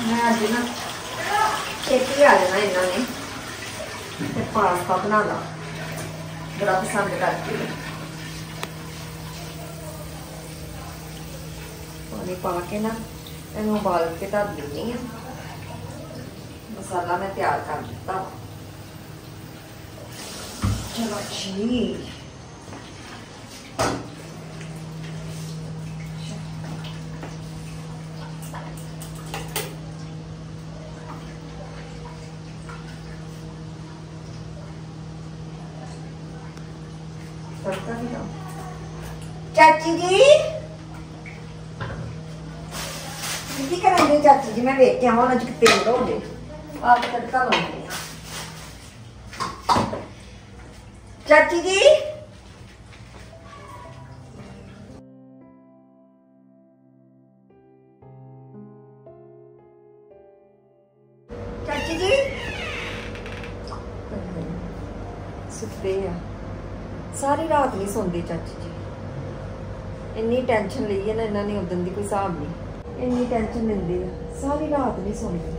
मैं अज ना छेती आ जाना इन्होंने ते पास्ता बनाना बड़ा पसंद करती है। पानी पा के ना इन्हू उबाल के धर देनी है। मसाला मैं तैयार कर दिता। चलो जी चाची जी की करेंगे? चाची जी मैं वेख के आवा अज तेल हो गए आप तड़का लाने। चाची जी चाची जी सुते आ सारी रात नहीं सोंदी चाची जी। इन्नी टेंशन ली है ना इन्होंने उदन की कोई हिसाब नहीं। इन्नी टेंशन लेंदे आ सारी रात नहीं सोंदी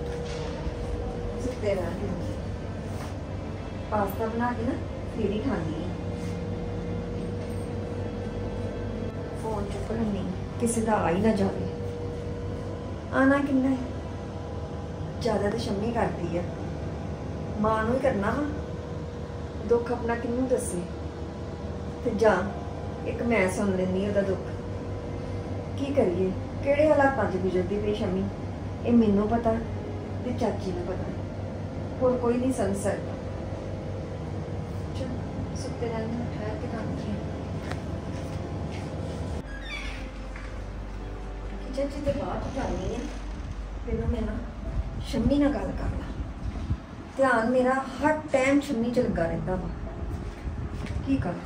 सुते रहंदे। पास्ता बना के ना फिर ही खानी है। फोन चुप लैनी किसी का आ ही ना जाए। आना किन्ना है ज्यादा तो शम्मी करती है। मां नूं ही करना वा दुख अपना किनू दसे ते जा एक मैं सुन लेनी ओदा दुख। की करिए किहड़े हालातां च गुजरदी पई शम्मी ये मैनू पता ते चाची नूं पता होर कोई नहीं समझ सकता। चल सुते रहने ठहर के खाती है। चाची ते बाहर जानी है पहलों मैं ना शम्मी नाल गल कर ला। ध्यान मेरा हर टाइम शम्मी च लगा रहता वा की कर।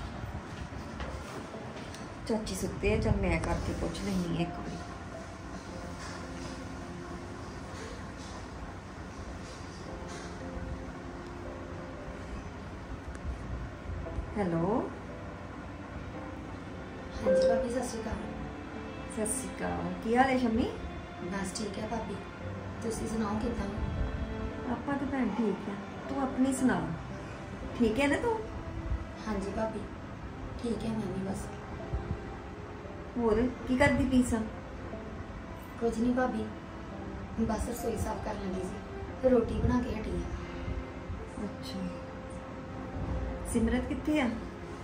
चाची सुते है चल मैं करके पुछ लेनी है एक बार। हेलो हाँ जी भाभी सत श्री अकाल। सत श्री अकाल की हाल है शम्मी? बस ठीक है भाभी तुसी सुनाओ कितना? आपा तो भैन ठीक है तू अपनी सुना ठीक है ना तू? हाँ जी भाभी ठीक है मैं भी बस। होर की करदी पई सा? कुछ नहीं भाभी बस रसोई साफ कर लगी सी रोटी बना के हटी है। अच्छा सिमरत कित्थे आ?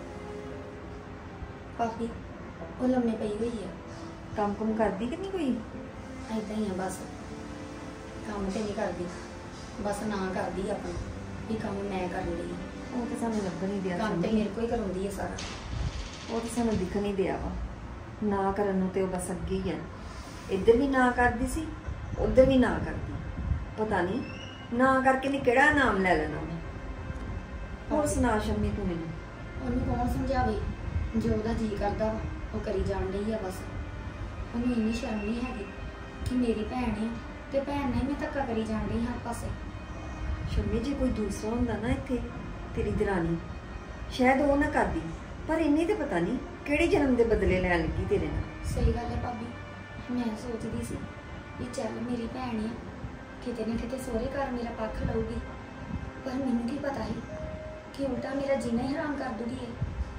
भाभी वो लम्मे पई हुई है। काम कुम करदी कि नहीं कोई? ऐदा ही है बस काम तो नहीं करती बस ना करती अपना भी काम मैं कर रही। वो तो सानू लग नहीं दिया काम तो मेरे को ही करवाउंदी है सारा। वो तो सानू दिख नहीं दिया वा ना करन नूं ते वो बस अगे ही है। इधर भी ना करदी सी उधर भी ना करदी पता नहीं ना करके ने केड़ा नाम ले लेना। होर सुना शम्मी तू मैनू? उन्हें कौन समझावे जो ओहदा जी करदा वा वो करी जान रही है बस। उन्हें इन्नी शर्म नहीं हैगी कि मेरी भैन है ते भैन ने मैं धक्का करी जान रही हर पासे। शम्मी जी कोई दूसरा हुंदा ना इत्थे तेरी दरानी शायद वो ना करदी पर इन्नी तो पता नहीं किहड़े जन्म के बदले लैन लगी तेरे नाल। सही गल है भाभी मैं सोचती सी कि चल मेरी भैन है किते ना किते सोहरे घर मेरा पक्ष लऊगी पर मैनू की पता है कि उल्टा मेरा जीना ही हराम कर दूगी है।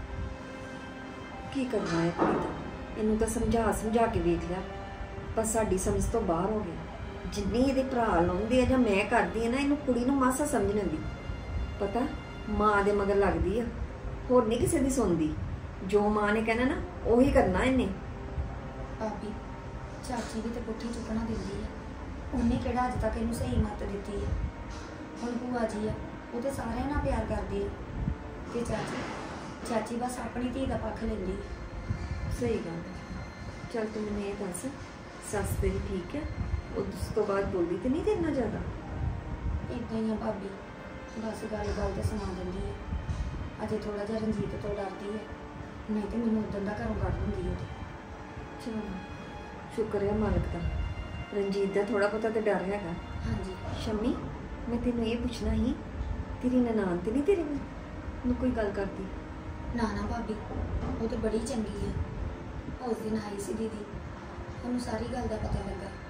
की करना है कुड़ी इनू तो समझा समझा के वेख लिया पर साडी समझ तो बाहर हो गया। जिन्नी ये भरा लाउंदे है जां मैं करदी है ना इनू कुड़ी नू मासा समझ नहीं आंदी। पता माँ दे मगर लगदी है होर नहीं किसी दी सुनदी। जो माँ ने कहना ना उही करना इन्हें। भाभी चाची भी तो पुट्ठी चुकना दिंदी है उन्हें किहड़ा अज तक इनू सही मत दी है। हुण भूआ जी है वो तो सारे नाल प्यार करदी है ते चाची बस अपनी धी दा पक्ष लैंदी है। सही गल चल तू मैनूं ये दस सस तेरी ठीक है उस तो बाद बोलदी तो नहीं तेरे नाल ज़्यादा? इदां ही है भाभी बस गल गल ते सुना दिंदी है। अजे थोड़ा जिहा रंजीत तो डरदी है नहीं तो मैनूं उदन दा घरों कढ दिंदी है। चलो शुक्र है मालिक का रंजीत का थोड़ा बहुता तो डर हैगा। हाँ जी शम्मी मैं तेनों ये पूछना ही तेरी ननान तो नहीं तेरे में कोई गल करती? ना ना भाभी वो तो बड़ी चंगी है। उस दिन आई सी दीदी उन्होंने सारी गल का पता लगा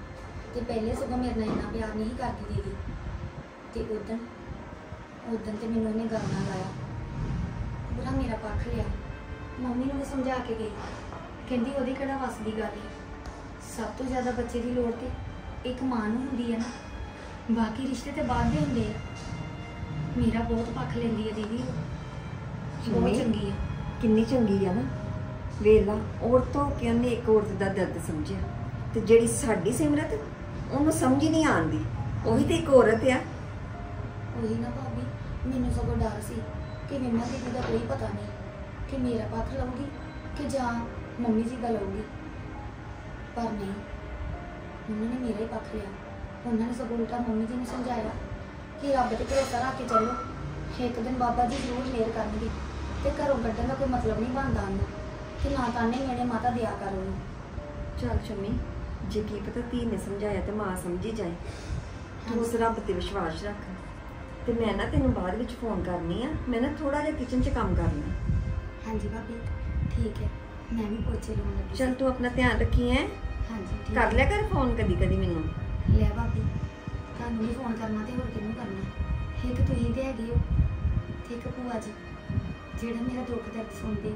ਤੇ ਪਹਿਲੇ ਸਗੋਂ ਮੇਰੇ ਨਾਲ ਇੰਨਾ ਪਿਆਰ ਨਹੀਂ ਕਰਦੀ ਦੀਦੀ। ਤੇ ਉਦਣ ਤੇ ਮੈਨੂੰ ਉਹਨੇ ਗੱਲ ਨਾਲ ਲਾਇਆ, ਪੂਰਾ ਮੇਰਾ ਪੱਖ ਲਿਆ। ਮੰਮੀ ਨੂੰ ਮੈਂ ਸਮਝਾ ਕੇ ਗਈ, ਕਹਿੰਦੀ ਉਹਦੀ ਕਿਹੜਾ ਵੱਸ ਦੀ ਗੱਲ ਹੈ। ਸਭ ਤੋਂ ਜ਼ਿਆਦਾ ਬੱਚੇ ਦੀ ਲੋੜ ਤੇ ਇੱਕ ਮਾਂ ਨੂੰ ਹੁੰਦੀ ਹੈ ਨਾ, ਬਾਕੀ ਰਿਸ਼ਤੇ ਤੇ ਬਾਅਦ ਦੇ ਹੁੰਦੇ ਆ। ਮੇਰਾ ਬਹੁਤ ਪੱਖ ਲੈਂਦੀ ਹੈ ਦੀਦੀ, ਬਹੁਤ ਚੰਗੀ ਹੈ। ਕਿੰਨੀ ਚੰਗੀ ਆ ਨਾ, ਵੇਲਾ ਔਰਤ ਹੋ ਕੇ ਉਹਨੇ ਇੱਕ ਔਰਤ ਦਾ ਦਰਦ ਸਮਝਿਆ। ਤੇ ਜਿਹੜੀ ਸਾਡੀ ਸਿਮਰਤ, ਉਹਨੂੰ ਸਮਝ ਹੀ ਨਹੀਂ ਆਉਂਦੀ, ਉਹੀ ਤੇ ਇੱਕ ਔਰਤ ਆ। ਉਹੀ ਨਾ ਭਾਬੀ, ਮੈਨੂੰ ਸਗੋਂ ਡਰ ਸੀ ਕਿ ਵਿਮਾ ਦੀਦੀ ਦਾ ਕੋਈ ਪਤਾ ਨਹੀਂ ਕਿ ਮੇਰਾ ਪੱਖ ਲਊਗੀ ਕਿ ਜਾਂ ਮੰਮੀ ਜੀ ਦਾ ਲਊਗੀ। ਪਰ ਨਹੀਂ, ਉਹਨਾਂ ਨੇ ਮੇਰਾ ਹੀ ਪੱਖ ਲਿਆ। ਉਹਨਾਂ ਨੇ ਸਗੋਂ ਉਲਟਾ ਮੰਮੀ ਜੀ ਨੂੰ ਸਮਝਾਇਆ ਕਿ ਰੱਬ ਤੇ ਭਰੋਸਾ ਰੱਖ ਕੇ ਚੱਲੋ, ਇੱਕ ਦਿਨ ਬਾਬਾ ਜੀ ਜ਼ਰੂਰ ਮਿਹਰ ਕਰਨਗੇ ਤੇ ਘਰੋਂ ਕੱਢਣ ਦਾ ਕੋਈ ਮਤਲਬ ਨਹੀਂ ਬਣਦਾ ਉਹਨੂੰ, ਕਿ ਨਾ ਤਾਨੇ ਮੇਰੇ ਮਾਤਾ ਦਿਆ ਕਰ ਉਹਨੂੰ। ਚੱਲ ਸ਼ਮੀ, ਜੇ ਕੀ ਪਤਾ ਧੀ ਨੇ ਸਮਝਾਇਆ ਤੇ ਮਾਂ ਸਮਝੀ ਜਾਏ। ਤੂੰ ਉਸ ਰੱਬ ਤੇ ਵਿਸ਼ਵਾਸ ਰੱਖ। ਤੇ ਮੈਂ ਨਾ ਤੈਨੂੰ ਬਾਅਦ ਵਿੱਚ ਫੋਨ ਕਰਨੀ ਆ, ਮੈਂ ਨਾ ਥੋੜਾ ਜਿਹਾ ਕਿਚਨ 'ਚ ਕੰਮ ਕਰਨਾ। ਹਾਂਜੀ ਭਾਬੀ ਠੀਕ ਹੈ, ਮੈਂ ਵੀ ਪੋਚੇ ਲਾਉਣ ਲੱਗੀ। ਚੱਲ ਤੂੰ ਆਪਣਾ ਧਿਆਨ ਰੱਖੀ ਹੈ। ਹਾਂਜੀ ਠੀਕ ਕਰ ਲਿਆ ਕਰ ਫੋਨ ਕਦੀ ਕਦੀ ਮੈਨੂੰ। ਲੈ ਭਾਬੀ, ਤੁਹਾਨੂੰ ਨਹੀਂ ਫੋਨ ਕਰਨਾ ਤੇ ਹੋਰ ਕਿਹਨੂੰ ਕਰਨਾ। ਇੱਕ ਤੁਸੀਂ ਤੇ ਹੈਗੇ ਹੋ ਤੇ ਇੱਕ ਭੂਆ ਜੀ, ਜਿਹੜਾ ਮੇਰਾ ਦੁੱਖ ਦਰਦ ਸੁਣਦੇ।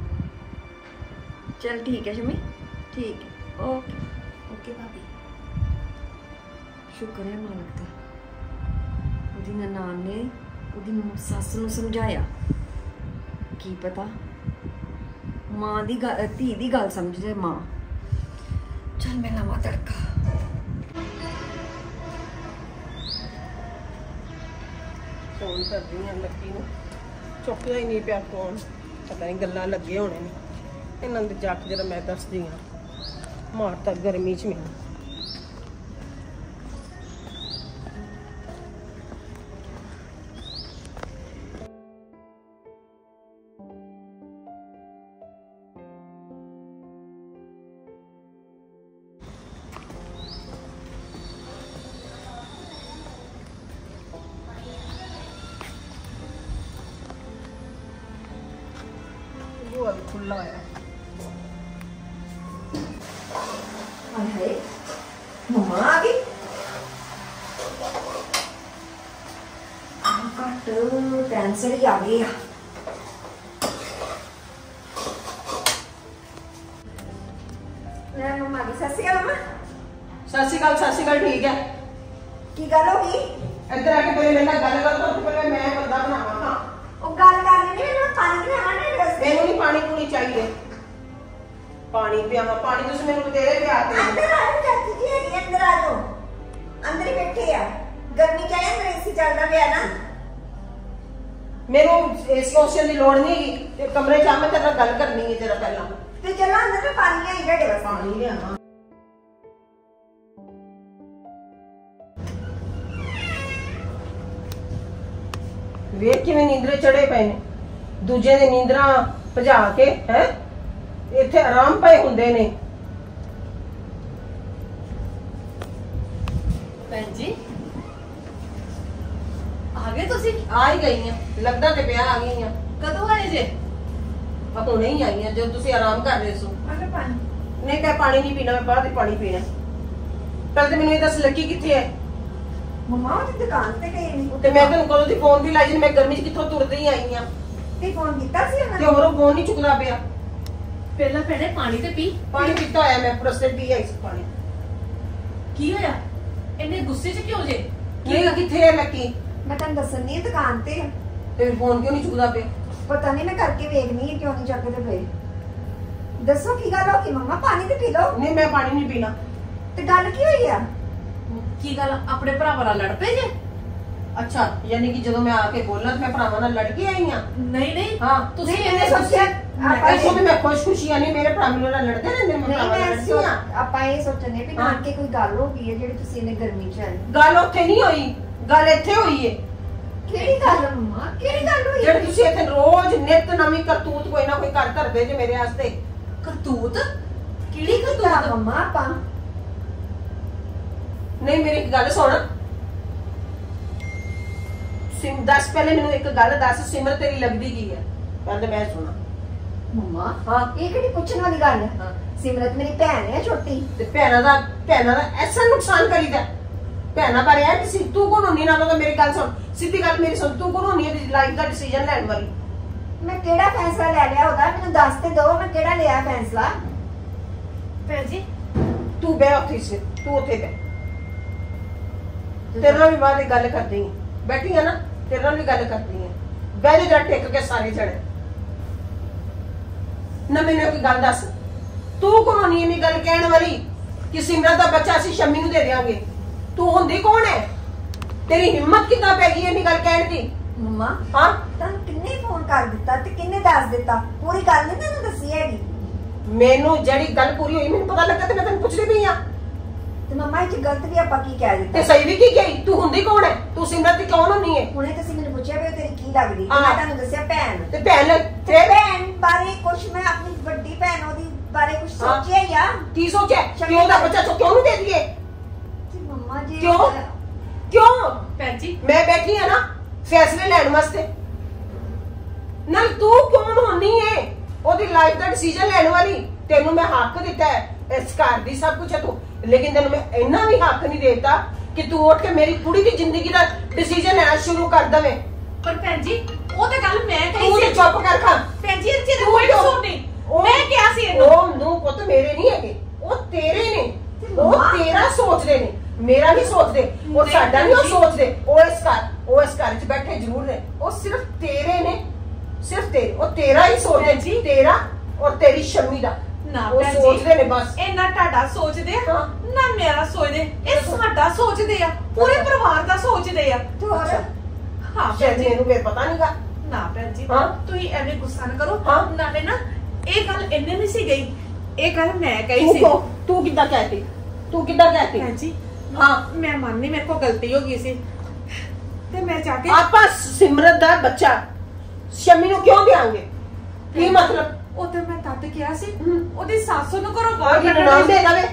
ਚੱਲ ਠੀਕ ਹੈ ਸ਼ਮੀ, ਠੀਕ ਹੈ, ਓਕੇ ਓਕੇ ਭਾਬੀ। ਸ਼ੁਕਰ ਹੈ ਮਾਲਕ ਦਾ, ਉਹਦੀ ਨਨਾਣ ਨੇ ਉਹਦੀ ਸੱਸ ਨੂੰ ਸਮਝਾਇਆ। ਕੀ ਪਤਾ ਮਾਂ ਦੀ ਗੱਲ, ਧੀ ਦੀ ਗੱਲ ਸਮਝੇ ਮਾਂ। ਚੱਲ ਮੈਂ ਲਾਵਾਂ ਤੜਕਾ। ਫੋਨ ਕਰਦੀ ਹਾਂ ਲੱਕੀ ਨੂੰ, ਚੁੱਕਦਾ ਹੀ ਨਹੀਂ ਪਿਆ ਫੋਨ। ਪਤਾ ਨਹੀਂ ਗੱਲਾਂ ਲੱਗੇ ਹੋਣੇ ਨੇ ਇਹਨਾਂ ਦੇ। ਜਾ ਕੇ ਜਰਾ ਮੈਂ ਦੱਸਦੀ ਹਾਂ, ਮਾਰਤਾ ਗਰਮੀ 'ਚ ਮੈਨੂੰ। ਬੂਹਾ ਵੀ ਖੁੱਲਾ ਹੋਇਆ। ਹਾਏ ਮੰਮਾ ਆ ਗਈ। ਘੱਟ ਟੈਂਸ਼ਨ ਹੀ ਆ ਗਈ ਆ। ਮੈਂ ਮੰਮਾ ਦੀ ਸੱਸ ਆ। ਮੰਮਾ ਸਤਿ ਸ਼੍ਰੀ ਅਕਾਲ। ਸਤਿ ਸ਼੍ਰੀ ਅਕਾਲ। ਠੀਕ ਹੈ, ਕੀ ਗੱਲ ਹੋ ਗਈ? ਇੱਧਰ ਆ ਕੇ ਪਹਿਲੇ ਮੇਰੇ ਨਾਲ ਗੱਲ ਕਰੋ ਤਾਂ ਪਹਿਲੇ ਮੈਂ ਬੰਦਾ ਬਣਾਵਾਂ। ਹਾਂ, ਉਹ ਗੱਲ ਕਰਨੀ ਨਹੀਂ, ਮੈਨੂੰ ਪਾਣੀ ਪਿਆਵਾਂ ਨਾ ਰਸਤੇ। ਮੈਨੂੰ ਨਹੀਂ ਪਾਣੀ ਪੂਣੀ ਚਾਹੀਏ। ਪਾਣੀ ਪਿਆਵਾਂ? ਪਾਣੀ ਤੁਸੀਂ ਮੈਨੂੰ ਬਤੇਰੇ ਪਿਆ ਕੇ ਅੰਦਰ ਆ ਜਾਓ ਚਾਚੀ ਜੀ, ਹੈਗੀ ਅੰਦਰ ਆ ਜਾਓ। ਅੰਦਰ ਹੀ ਬੈਠੇ ਆ, ਗਰਮੀ ਚਾਹੇ ਅੰਦਰ ਏਸੀ ਚੱਲਦਾ ਪਿਆ ਨਾ। ਮੈਨੂੰ ਇਸ ਕੋਸ਼ਿਸ਼ ਦੀ ਲੋੜ ਨਹੀਂ ਹੈਗੀ। ਤੇ ਕਮਰੇ 'ਚ ਆ, ਮੈਂ ਤੇਰੇ ਨਾਲ ਗੱਲ ਕਰਨੀ ਹੈ ਜਰਾ ਪਹਿਲਾਂ। ਤੇ ਚਲੋ ਅੰਦਰ ਤੇ ਪਾਣੀ ਆਈ ਤੁਹਾਡੇ ਵਾਸਤੇ। ਪਾਣੀ ਲਿਆਵਾਂ। ਵੇਖ ਕਿਵੇਂ ਨੀਂਦਰੇ ਚੜੇ ਪਏ ਨੇ, ਦੂਜੇ ਦੇ ਨੀਂਦਰਾਂ ਭਜਾ ਕੇ। ਹੈ ਇੱਥੇ ਆਰਾਮ ਪਏ ਹੁੰਦੇ ਨੇ। ਭੈਣ ਜੀ ਆ ਗਏ ਤੁਸੀਂ? ਆ ਹੀ ਗਈ ਆ, ਲੱਗਦਾ ਤੇ ਪਿਆ ਆ ਗਈ ਆ। ਕਦੋਂ ਆਏ ਜੇ? ਆ ਹੁਣੇ ਹੀ ਆਈ ਆ, ਜਦੋਂ ਤੁਸੀਂ ਆਰਾਮ ਕਰ ਰਹੇ ਸੋ। ਅੰਦਰ ਪਾਣੀ ਨਹੀਂ ਕਹਿ ਪਾਣੀ ਨਹੀਂ ਪੀਣਾ, ਮੈਂ ਬਾਹਰ ਹੀ ਪਾਣੀ ਪੀਣਾ। ਪਹਿਲੇ ਤੇ ਮੈਨੂੰ ਇਹ ਦੱਸ ਲੱਕੀ ਕਿੱਥੇ ਹੈ? ਮੰਮਾ ਉਹ ਦੁਕਾਨ ਤੇ ਗਏ ਨੇ। ਤੇ ਮੈਂ ਤੈਨੂੰ ਕਦੋਂ ਦੀ ਫੋਨ ਦੀ ਲਾਈ ਜੀ, ਮੈਂ ਗਰਮੀ 'ਚ ਕਿੱਥੋਂ ਤੁਰਦੀ ਆਈ ਆ। ਤੇ ਫੋਨ ਕੀਤਾ ਸੀ ਉਹਨਾਂ ਤੇ ਨੇ? ਹੋਰ ਉਹ ਫੋਨ ਨਹੀਂ ਚੁੱਕਦਾ ਪਿਆ। ਪਹਿਲਾਂ ਭੈਣੇ ਪਾਣੀ ਤੇ ਪੀ। ਪਾਣੀ ਪੀਤਾ ਹੋਇਆ ਮੈਂ, ਪ੍ਰਸਤੇ ਪੀ ਆਈ ਸੀ ਪਾਣੀ। ਕੀ ਹੋਇਆ? ਇੰਨੇ ਗੁੱਸੇ 'ਚ ਕਿਉਂ ਜੇ? ਨਹੀਂ ਕਿੱਥੇ ਹੈ ਲੱਕੀ? ਮੈਂ ਤੁਹਾਨੂੰ ਦੱਸਣ ਨਹੀਂ ਦੁਕਾਨ ਤੇ ਆ। ਤੇ ਫੋਨ ਕਿਉਂ ਨਹੀਂ ਚੁੱਕਦਾ ਪਿਆ? ਪਤਾ ਨਹੀਂ, ਮੈਂ ਕਰਕੇ ਵੇਖਣੀ ਹੈ ਕਿਉਂ ਨਹੀਂ ਚੱਕਦੇ ਪਏ। ਦੱਸੋ ਕੀ ਗੱਲ ਹੋ ਗਈ ਮੰਮਾ? ਪਾਣੀ ਤੇ ਪੀ ਲਓ। ਨਹੀਂ ਮੈਂ ਪਾਣੀ ਨਹੀਂ ਪੀਣਾ। ਤੇ ਗੱਲ ਕੀ ਹੋਈ ਆ? ਕੀ ਗੱਲ ਆਪਣੇ ਭਰਾਵਾਂ ਨਾਲ ਲੜ ਪਏ ਜੇ? ਅੱਛਾ, ਯਾਨੀ ਕਿ ਜਦੋਂ ਮੈਂ ਆ ਕੇ ਬੋਲਾਂ ਤੇ ਮੈਂ ਭਰਾਵਾਂ ਨਾਲ ਲੜ ਕੇ ਆਈ ਆ? ਨਹੀਂ ਨਹੀਂ, ਹਾਂ ਤੁਸੀਂ ਨਹੀਂ, ਇੰਨੇ ਮੈਂ ਸੋਚਿਆ ਆਪਾਂ ਐਸੋ ਵੀ ਮੈਂ ਖੁਸ਼ ਖੁਸ਼ੀ ਆ। ਨਹੀਂ ਮੇਰੇ ਭਰਾ ਮੇਰੇ ਨਾਲ ਲੜਦੇ ਰਹਿੰਦੇ ਨੇ, ਮੈਂ ਨਹੀਂ, ਭਰਾਵਾਂ ਨਾਲ ਮੈਂ ਲੜਦੀ ਆ। ਆਪਾਂ ਇਹ ਸੋਚਣੇ ਵੀ ਹਾਂ। ਨਾਲ ਕੇ ਕੋਈ ਗੱਲ ਹੋ ਗਈ ਹੈ ਜਿਹੜੀ ਤੁਸੀਂ ਇਹਨੇ ਗਰਮੀ ਚ ਆਏ। ਗੱਲ ਉੱਥੇ ਨਹੀਂ ਹੋਈ, ਗੱਲ ਇੱਥੇ ਹੋਈ ਏ। ਕਿਹੜੀ ਗੱਲ ਮੰਮਾ? ਕਿਹੜੀ ਗੱਲ ਹੋਈ? ਜਿਹੜੀ ਤੁਸੀਂ ਇੱਥੇ ਰੋਜ਼ ਨਿਤ ਨਵੀਂ ਕਰਤੂਤ ਕੋਈ ਨਾ ਕੋਈ ਕਰ ਧਰਦੇ ਜੇ ਮੇਰੇ ਵਾਸਤੇ। ਕਰਤੂਤ? ਕਿਹੜੀ ਤਾਂ ਕਰਤੂਤ? ਮੰਮਾ ਆਪਾਂ ਨਹੀਂ ਮੇਰੀ ਇੱਕ ਗੱਲ ਸੁਣ। ਦੱਸ ਪਹਿਲੇ ਮੈਨੂੰ ਇੱਕ ਗੱਲ ਦੱਸ, ਸਿਮਰ ਤੇਰੀ ਲੱਗਦੀ ਕੀ ਹੈ? ਪਹਿਲੇ ਮੈਂ ਸੁਣਾ। ਮੰਮਾ ਹਾਂ। ਇਹ ਕਿਹੜੀ ਪੁੱਛਣ ਵਾਲੀ ਗੱਲ ਹੈ? ਹਾਂ। ਸਿਮਰਤ ਮੇਰੀ ਭੈਣ ਹੈ ਛੋਟੀ। ਤੇ ਭੈਣਾਂ ਦਾ ਐਸਾ ਨੁਕਸਾਨ ਕਰੀਦਾ। ਭੈਣਾਂ ਬਾਰੇ ਐ ਕਿ ਤੂੰ ਕੌਣ ਹੁੰਨੀ? ਨਾ ਤਾਂ ਮੇਰੀ ਗੱਲ ਸੁਣ, ਸਿੱਧੀ ਗੱਲ ਮੇਰੀ ਸੁਣ, ਤੂੰ ਕੌਣ ਹੁੰਨੀ ਹੈ ਲਾਈਫ ਦਾ ਡਿਸੀਜਨ ਲੈਣ ਵਾਲੀ? ਮੈਂ ਕਿਹੜਾ ਫੈਸਲਾ ਲੈ ਲਿਆ ਉਹਦਾ? ਮੈਨੂੰ ਦੱਸ ਤੇ ਦਿਓ, ਮੈਂ ਕਿਹੜਾ ਲਿਆ ਫੈਸਲਾ? ਭੈਣ ਜੀ ਤੂੰ ਬਹਿ ਉੱਥੇ ਸੀ, ਤੂੰ ਉੱਥੇ ਬਹਿ। ਤੇਰੇ ਨਾਲ ਵੀ ਬਾਅਦ ਵਿੱਚ ਗੱਲ ਕਰਦੀ ਹਾਂ। ਬੈਠੀ ਆ ਨਾ, ਤੇਰੇ ਨਾਲ ਵੀ ਗੱਲ ਕਰਦੀ ਹਾਂ। ਬਹਿ ਜਾ ਟਿਕ ਕੇ ਸਾਰੇ ਜਣੇ। ਨਾ ਮੈਨੂੰ ਇੱਕ ਗੱਲ ਦੱਸ, ਤੂੰ ਕੌਣ ਹੁੰਨੀ ਇੰਨੀ ਗੱਲ ਕਹਿਣ ਵਾਲੀ ਕਿ ਸਿਮਰਤ ਦਾ ਬੱਚਾ ਅਸੀਂ ਸ਼ੰਮੀ ਨੂੰ ਦੇ ਦਿਆਂਗੇ? ਤੂੰ ਹੁੰਦੀ ਕੌਣ ਹੈ? ਤੇਰੀ ਹਿੰਮਤ ਕਿੱਦਾਂ ਪੈ ਗਈ ਇੰਨੀ ਗੱਲ ਕਹਿਣ ਦੀ? ਮੰਮਾ ਹਾਂ, ਤੁਹਾਨੂੰ ਕਿੰਨੇ ਫੋਨ ਕਰ ਦਿੱਤਾ ਤੇ ਕਿੰਨੇ ਦੱਸ ਦਿੱਤਾ? ਪੂਰੀ ਗੱਲ ਨਹੀਂ ਤੈਨੂੰ ਦੱਸੀ ਹੈਗੀ। ਮੈਨੂੰ ਜਿਹੜੀ ਗੱਲ ਪੂਰੀ ਹੋਈ ਮੈਨੂੰ ਪਤਾ ਲੱਗਾ ਤੇ ਮੈਂ ਤੈਨੂੰ ਪੁੱਛਦੀ ਪਈ ਆ। ਤੇ ਮੰਮਾ ਇਹ ਚ ਗਲਤ ਵੀ ਆਪਾਂ ਕੀ ਕਹਿ ਤੇ ਦਿੱਤਾ? ਸਹੀ ਵੀ ਕੀ ਕਹੀ? ਤੂੰ ਹੁੰਦੀ ਕੌਣ ਹੈ? ਤੂੰ ਸਿਮਰਤ ਦੀ ਕੌਣ ਹੁੰਨੀ ਹੈ? ਹੁਣੇ ਤੁਸੀਂ ਮੈਨੂੰ ਪੁੱਛਿਆ ਵੀ ਉਹ ਤੇਰੀ ਕੀ ਲੱਗਦੀ? ਤੇ ਹਾਂ। ਮੈਂ ਤੁਹਾਨੂੰ ਦੱਸਿਆ ਭੈਣ। ਤੇ ਭੈਣ ਤੇ ਫਿਰ ਭੈਣ ਬਾਰੇ ਕੁਛ ਮੈਂ ਆਪਣੀ ਵੱਡੀ ਭੈਣ ਉਹਦੀ ਬਾਰੇ ਕੁਛ ਹਾਂ। ਸੋਚਿਆ ਹੀ ਆ। ਕੀ ਸੋਚਿਆ? ਕਿਉਂ ਦਾ ਬੱਚਾ ਚੁੱਕ ਕਿਉਂ ਨੂੰ ਦੇ ਦਈਏ? ਤੇ ਮੰਮਾ ਜੀ ਕਿਉਂ? ਕਿਉਂ? ਭੈਣ ਜੀ ਮੈਂ ਬੈਠੀ ਆ ਨਾ ਫੈਸਲੇ ਲੈਣ ਵਾਸਤੇ। ਨਾਲ ਤੂੰ ਕੌਣ ਹੁੰਨੀ ਹੈ ਉਹਦੀ ਲਾਈਫ ਦਾ ਡਿਸੀਜਨ ਲੈਣ ਵਾਲੀ? ਤੈਨੂੰ ਮੈਂ ਹੱਕ ਦਿੱਤਾ ਹੈ ਇਸ ਘਰ ਦੀ ਸਭ ਕੁਝ ਹੈ ਤੂੰ, ਲੇਕਿਨ ਤੈਨੂੰ ਮੈਂ ਇੰਨਾ ਵੀ ਹੱਕ ਨਹੀਂ ਦੇਤਾ ਕਿ ਤੂੰ ਉੱਠ ਕੇ ਮੇਰੀ ਕੁੜੀ ਦੀ ਜ਼ਿੰਦਗੀ ਦਾ ਡਿਸੀਜਨ ਲੈਣਾ ਸ਼ੁਰੂ ਕਰ ਦਵੇਂ। ਪਰ ਭੈਣ ਜੀ ਉਹ ਤਾਂ ਗੱਲ ਮੈਂ ਕਹੀ ਤੂੰ ਸੀ। ਤੇ ਚੁੱਪ ਕਰ ਖਾ। ਭੈਣ ਜੀ ਇਹਦੇ ਚ ਤੂੰ ਕੋਈ ਕਿਉਂ? ਕਸੂਰ ਨਹੀਂ। ਉਹ- ਮੈਂ ਕਿਹਾ ਸੀ ਇਹਨੂੰ। ਉਹ ਨੂੰ ਪੁੱਤ ਮੇਰੇ ਨਹੀਂ ਹੈਗੇ, ਉਹ ਤੇਰੇ ਨੇ। ਉਹ ਤੇਰਾ ਸੋਚਦੇ ਨੇ, ਮੇਰਾ ਨਹੀਂ ਸੋਚਦੇ। ਉਹ ਨਹੀਂ ਸਾਡਾ ਨਹੀਂ ਉਹ ਜੀ। ਸੋਚਦੇ। ਉਹ ਇਸ ਘਰ 'ਚ ਬੈਠੇ ਜ਼ਰੂਰ ਨੇ, ਉਹ ਸਿਰਫ ਤੇਰੇ ਨੇ, ਸਿਰਫ ਤੇਰੇ। ਉਹ ਤੇਰਾ ਹੀ ਸੋਚਦੇ ਭੈਣ ਜੀ। ਤੇਰਾ ਔਰ ਤੇਰੀ ਸ਼ੰਮੀ ਦਾ। ਨਾ ਉਹ ਭੈਣ ਜੀ ਸੋਚਦੇ ਨੇ ਬਸ। ਇਹ ਨਾ ਤੁਹਾਡਾ ਸੋਚਦੇ ਆ ਹਾਂ। ਨਾ ਮੇਰਾ ਸੋਚਦੇ। ਇਹ ਸਾਡਾ ਸੋਚਦੇ ਆ, ਪੂਰੇ ਪਰਿਵਾਰ ਦਾ ਸੋਚਦੇ ਆ। ਤੇ ਹੋਰ ਅੱਛਾ। ਹਾਂ ਸ਼ਾਇਦ ਭੈਣ ਜੀ। ਮੈਨੂੰ ਫਿਰ ਪਤਾ ਨਹੀਂਗਾ। ਨਾ ਭੈਣ ਜੀ ਹਾਂ। ਤੁਸੀਂ ਐਵੇਂ ਗੁੱਸਾ ਨਾ ਕਰੋ। ਹਾਂ। ਨਾਲੇ ਨਾ ਇਹ ਗੱਲ ਇੰਨੇ ਨਹੀਂ ਸੀ ਗਈ, ਇਹ ਗੱਲ ਮੈਂ ਕਹੀ ਸੀ। ਤੂੰ ਕਿੱਦਾਂ ਕਹਿਤੀ? ਤੂੰ ਕਿੱਦਾਂ ਕਹਿਤੀ? ਭੈਣ ਜੀ ਹਾਂ। ਮੈਂ ਮੰਨਨੀ ਮੇਰੇ ਕੋਲ ਗਲਤੀ ਹੋ ਗਈ ਸੀ ਤੇ ਮੈਂ ਜਾ ਕੇ ਆਪਾਂ ਸਿਮਰਤ ਦਾ ਬੱਚਾ ਸ਼ੰਮੀ ਨੂੰ ਕਿਉਂ ਦੇਾਂਗੇ? ਕੀ ਮਤਲਬ? ਉਹ ਤੇ ਮੈਂ ਤਦ ਕਿਹਾ ਸੀ ਹਮ। ਉਹਦੀ ਸੱਸ ਨੂੰ ਘਰੋਂ ਬਾਹਰ ਉਹਦੀ ਕੱਢਣ ਨਨਾਣ ਦੀ। ਦੇ ਜਾਵੇ।